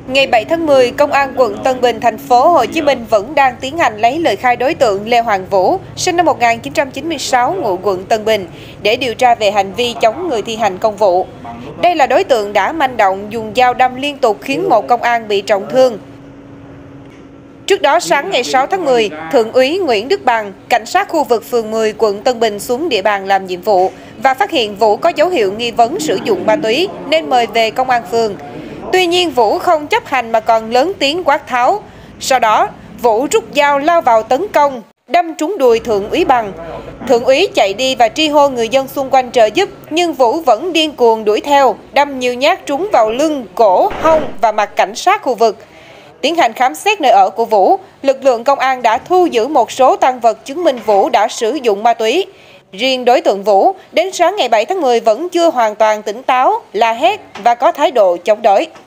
Ngày 7 tháng 10, Công an quận Tân Bình, thành phố Hồ Chí Minh vẫn đang tiến hành lấy lời khai đối tượng Lê Hoàng Vũ, sinh năm 1996, ngụ quận Tân Bình, để điều tra về hành vi chống người thi hành công vụ. Đây là đối tượng đã manh động dùng dao đâm liên tục khiến một công an bị trọng thương. Trước đó, sáng ngày 6 tháng 10, Thượng úy Nguyễn Đức Bằng, cảnh sát khu vực phường 10, quận Tân Bình xuống địa bàn làm nhiệm vụ và phát hiện Vũ có dấu hiệu nghi vấn sử dụng ma túy nên mời về công an phường. Tuy nhiên, Vũ không chấp hành mà còn lớn tiếng quát tháo. Sau đó, Vũ rút dao lao vào tấn công, đâm trúng đùi Thượng úy Bằng. Thượng úy chạy đi và tri hô người dân xung quanh trợ giúp, nhưng Vũ vẫn điên cuồng đuổi theo, đâm nhiều nhát trúng vào lưng, cổ, hông và mặt cảnh sát khu vực. Tiến hành khám xét nơi ở của Vũ, lực lượng công an đã thu giữ một số tang vật chứng minh Vũ đã sử dụng ma túy. Riêng đối tượng Vũ, đến sáng ngày 7 tháng 10 vẫn chưa hoàn toàn tỉnh táo, la hét và có thái độ chống đối.